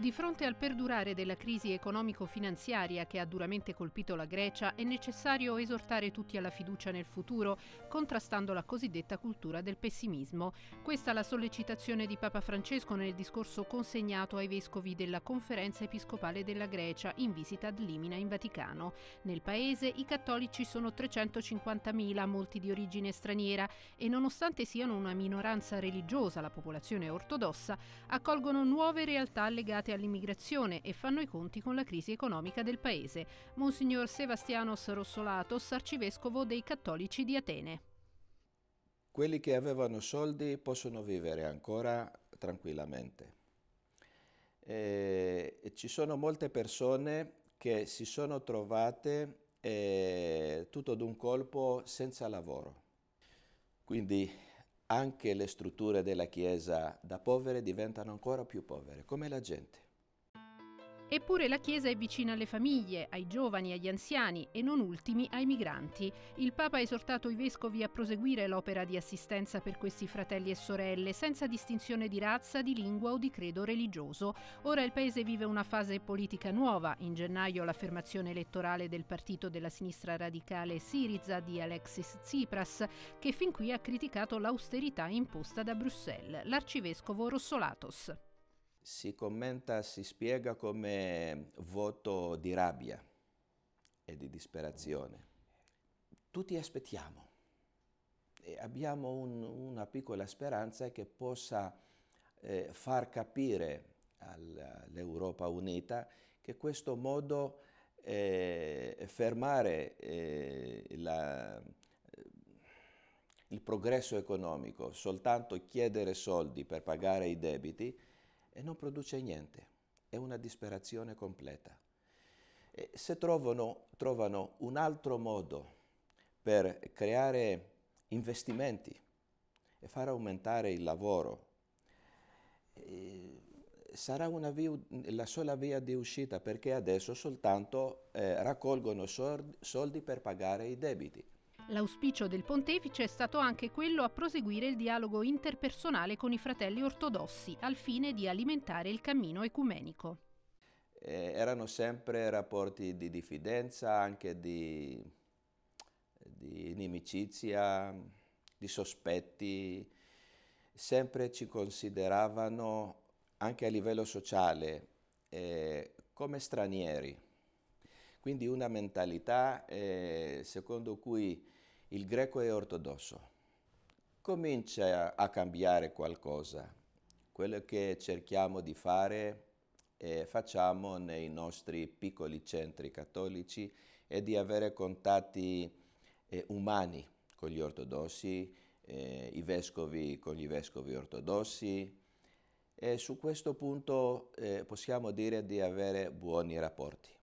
Di fronte al perdurare della crisi economico-finanziaria che ha duramente colpito la Grecia, è necessario esortare tutti alla fiducia nel futuro, contrastando la cosiddetta cultura del pessimismo. Questa è la sollecitazione di Papa Francesco nel discorso consegnato ai vescovi della Conferenza Episcopale della Grecia in visita ad Limina in Vaticano. Nel paese i cattolici sono 350.000, molti di origine straniera, e nonostante siano una minoranza religiosa, la popolazione ortodossa, accolgono nuove realtà legate all'immigrazione e fanno i conti con la crisi economica del paese. Monsignor Sevastianos Rossolatos, arcivescovo dei cattolici di Atene. Quelli che avevano soldi possono vivere ancora tranquillamente. Ci sono molte persone che si sono trovate tutto d'un colpo senza lavoro. Quindi anche le strutture della Chiesa da povere diventano ancora più povere, come la gente. Eppure la Chiesa è vicina alle famiglie, ai giovani, agli anziani e non ultimi ai migranti. Il Papa ha esortato i vescovi a proseguire l'opera di assistenza per questi fratelli e sorelle, senza distinzione di razza, di lingua o di credo religioso. Ora il Paese vive una fase politica nuova. In gennaio l'affermazione elettorale del partito della sinistra radicale Syriza di Alexis Tsipras, che fin qui ha criticato l'austerità imposta da Bruxelles. L'arcivescovo Rossolatos. Si commenta, si spiega come voto di rabbia e di disperazione. Tutti aspettiamo e abbiamo una piccola speranza che possa far capire all'Europa unita che questo modo fermare il progresso economico, soltanto chiedere soldi per pagare i debiti, e non produce niente, è una disperazione completa. E se trovano un altro modo per creare investimenti e far aumentare il lavoro, sarà la sola via di uscita, perché adesso soltanto raccolgono soldi per pagare i debiti. L'auspicio del pontefice è stato anche quello a proseguire il dialogo interpersonale con i fratelli ortodossi, al fine di alimentare il cammino ecumenico. Erano sempre rapporti di diffidenza, anche di inimicizia, di sospetti. Sempre ci consideravano, anche a livello sociale, come stranieri. Quindi una mentalità secondo cui il greco è ortodosso. Comincia a cambiare qualcosa. Quello che cerchiamo di fare facciamo nei nostri piccoli centri cattolici è di avere contatti umani con gli ortodossi, i vescovi con gli vescovi ortodossi, e su questo punto possiamo dire di avere buoni rapporti.